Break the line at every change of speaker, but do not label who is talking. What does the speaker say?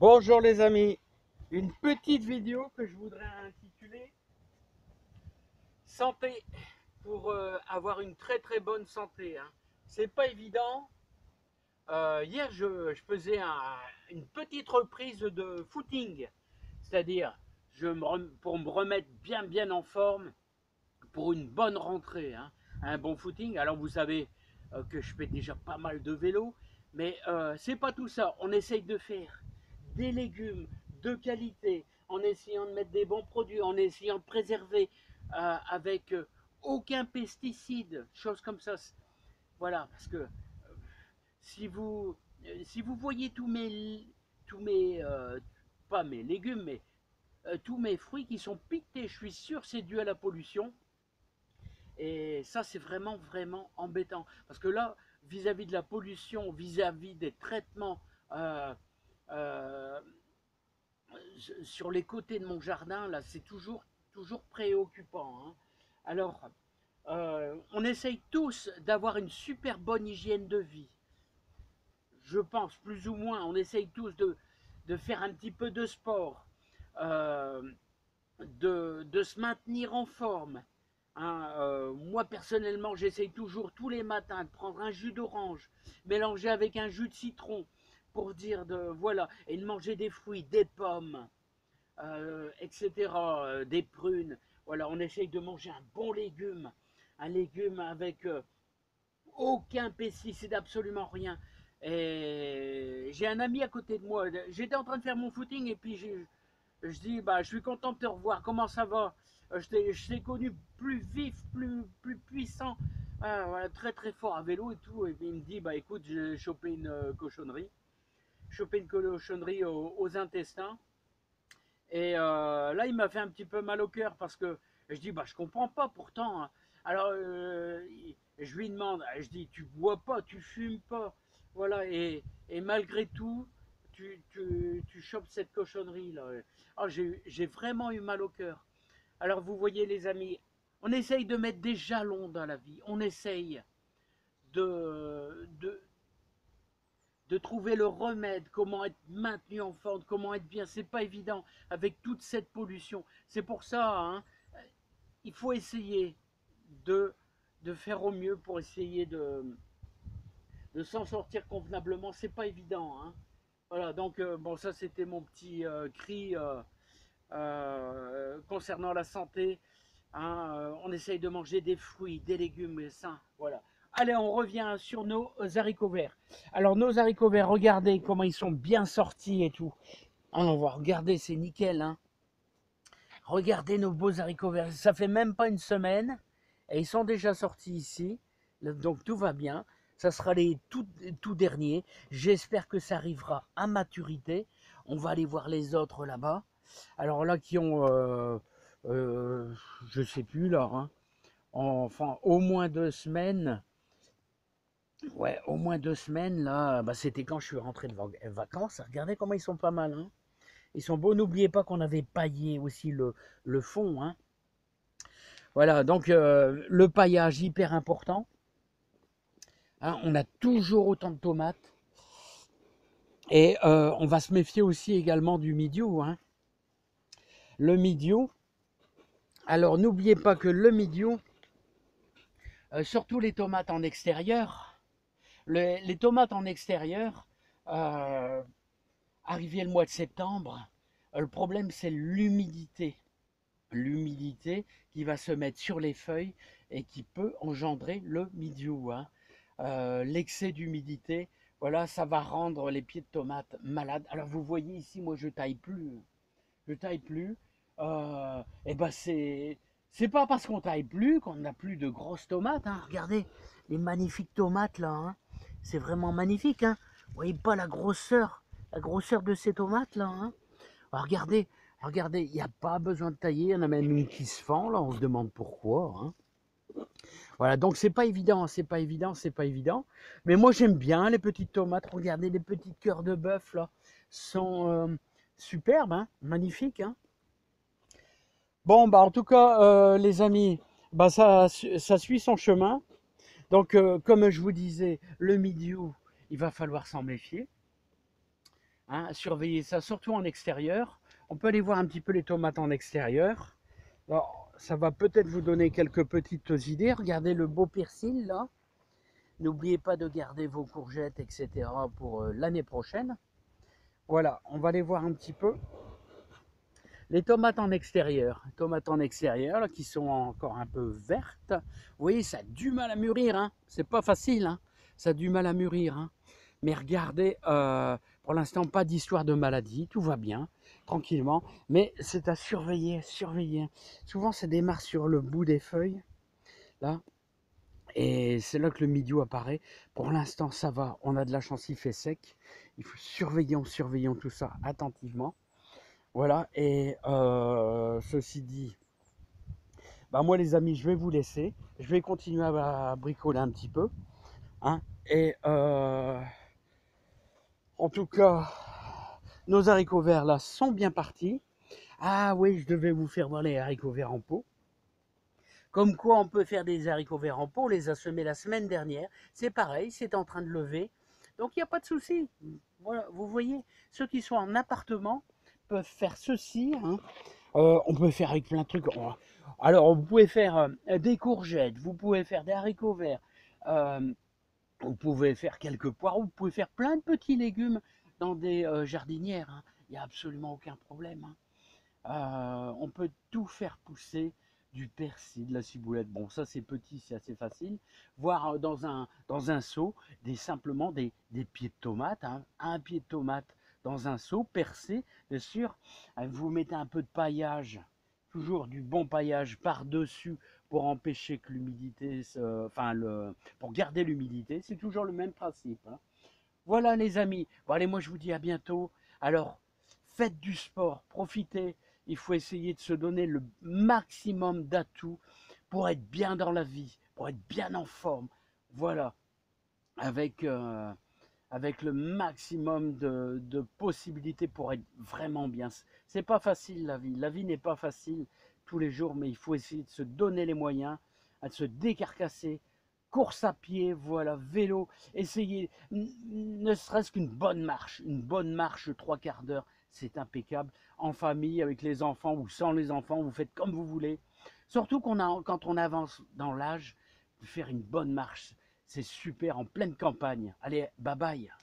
Bonjour les amis, une petite vidéo que je voudrais intituler Santé pour avoir une très bonne santé. C'est pas évident. Hier je faisais une petite reprise de footing, c'est-à-dire pour me remettre bien en forme pour une bonne rentrée, un bon footing. Alors vous savez que je fais déjà pas mal de vélo, mais c'est pas tout ça. On essaye de faire des légumes de qualité, en essayant de mettre des bons produits, en essayant de préserver avec aucun pesticide, choses comme ça. Voilà, parce que si vous, si vous voyez tous mes pas mes légumes, mais tous mes fruits qui sont piquetés, je suis sûr que c'est dû à la pollution. Et ça, c'est vraiment embêtant. Parce que là, vis-à-vis de la pollution, vis-à-vis des traitements euh, sur les côtés de mon jardin, là, c'est toujours préoccupant. Alors, on essaye tous d'avoir une super bonne hygiène de vie. Je pense, plus ou moins, on essaye tous de faire un petit peu de sport, euh, de se maintenir en forme. Moi, personnellement, j'essaye toujours tous les matins de prendre un jus d'orange, mélangé avec un jus de citron, pour dire voilà, et de manger des fruits, des pommes, etc., des prunes. Voilà, on essaye de manger un légume avec aucun pesticide, absolument rien. Et j'ai un ami à côté de moi. J'étais en train de faire mon footing et puis je dis, bah, je suis content de te revoir. Comment ça va? Je t'ai connu plus vif, plus puissant, voilà, très fort à vélo et tout. Et puis il me dit, bah écoute, j'ai chopé une cochonnerie. Chopé une cochonnerie aux intestins. Et là, il m'a fait un petit peu mal au cœur parce que je dis, bah je comprends pas pourtant. Alors, je lui demande, je dis, tu bois pas, tu fumes pas. Voilà, et malgré tout, tu chopes cette cochonnerie là. Oh, j'ai vraiment eu mal au cœur. Alors vous voyez les amis, on essaye de mettre des jalons dans la vie, on essaye de, de, de trouver le remède, comment être maintenu en forme, comment être bien, c'est pas évident avec toute cette pollution. C'est pour ça, il faut essayer de, de faire au mieux pour essayer de s'en sortir convenablement, c'est pas évident. Voilà, donc bon, ça c'était mon petit cri concernant la santé. On essaye de manger des fruits, des légumes sains. Voilà. Allez, on revient sur nos haricots verts. Alors, nos haricots verts, regardez comment ils sont bien sortis et tout. On va regarder, c'est nickel. Regardez nos beaux haricots verts. Ça fait même pas une semaine et ils sont déjà sortis ici. Donc, tout va bien. Ça sera les tout derniers. J'espère que ça arrivera à maturité. On va aller voir les autres là-bas. Alors là, qui ont, je sais plus là, enfin au moins 2 semaines. Ouais, au moins 2 semaines là. Bah, c'était quand je suis rentré de vacances. Regardez comment ils sont pas mal. Ils sont beaux. N'oubliez pas qu'on avait paillé aussi le fond. Voilà, donc le paillage hyper important. On a toujours autant de tomates. Et on va se méfier aussi également du midiou. Le midiou. Alors n'oubliez pas que le midiou, surtout les tomates en extérieur, les tomates en extérieur, arrivé le mois de septembre, le problème c'est l'humidité. L'humidité qui va se mettre sur les feuilles et qui peut engendrer le mildiou. L'excès d'humidité, voilà, ça va rendre les pieds de tomates malades. Alors vous voyez ici, moi je taille plus. Je taille plus. Et ben c'est pas parce qu'on taille plus qu'on n'a plus de grosses tomates. Regardez les magnifiques tomates là. C'est vraiment magnifique. Vous voyez pas la grosseur de ces tomates là. Alors, regardez, il n'y a pas besoin de tailler. Il y en a même une qui se fend là. On se demande pourquoi. Voilà, donc c'est pas évident, c'est pas évident. Mais moi j'aime bien les petites tomates. Regardez les petites cœurs de bœuf là, sont superbes, magnifiques. Bon, bah en tout cas, les amis, bah ça suit son chemin. Donc, comme je vous disais, le mildiou, il va falloir s'en méfier. hein, surveillez ça, surtout en extérieur. On peut aller voir un petit peu les tomates en extérieur. Alors, ça va peut-être vous donner quelques petites idées. Regardez le beau persil là. N'oubliez pas de garder vos courgettes, etc. pour l'année prochaine. Voilà, on va aller voir un petit peu. Les tomates en extérieur là, qui sont encore un peu vertes. Vous voyez, ça a du mal à mûrir, hein. C'est pas facile, hein. Ça a du mal à mûrir, hein. Mais regardez, pour l'instant, pas d'histoire de maladie, tout va bien, tranquillement. Mais c'est à surveiller, surveiller. Souvent, ça démarre sur le bout des feuilles, là. Et c'est là que le milieu apparaît. Pour l'instant, ça va. On a de la chance, il fait sec. Il faut surveillons tout ça attentivement. Voilà, et ceci dit, bah moi les amis, je vais vous laisser. Je vais continuer à bricoler un petit peu, hein. Et en tout cas, nos haricots verts là sont bien partis. Ah oui, je devais vous faire voir les haricots verts en pot. Comme quoi on peut faire des haricots verts en pot, on les a semés la semaine dernière. C'est pareil, c'est en train de lever. Donc il n'y a pas de souci. Voilà, vous voyez, ceux qui sont en appartement peuvent faire ceci, hein. On peut faire avec plein de trucs. Alors, vous pouvez faire des courgettes, vous pouvez faire des haricots verts, euh, vous pouvez faire quelques poireaux, vous pouvez faire plein de petits légumes dans des jardinières, hein. Il n'y a absolument aucun problème, hein. On peut tout faire pousser, du persil, de la ciboulette. Bon, ça c'est petit, c'est assez facile. Voir dans un seau simplement des pieds de tomates, hein. Un pied de tomate dans un seau percé, bien sûr. Vous mettez un peu de paillage, toujours du bon paillage par-dessus pour empêcher que l'humidité, pour garder l'humidité. C'est toujours le même principe, hein. Voilà les amis. Bon allez, moi je vous dis à bientôt. Alors, faites du sport, profitez. Il faut essayer de se donner le maximum d'atouts pour être bien dans la vie, pour être bien en forme. Voilà, avec, avec le maximum de possibilités pour être vraiment bien. C'est pas facile la vie. La vie n'est pas facile tous les jours, mais il faut essayer de se donner les moyens, de se décarcasser. Course à pied, voilà, vélo, essayez, ne serait-ce qu'une bonne marche de 3/4 d'heure, c'est impeccable. En famille, avec les enfants ou sans les enfants, vous faites comme vous voulez. Surtout quand on avance dans l'âge, faire une bonne marche, c'est super en pleine campagne. Allez, bye bye.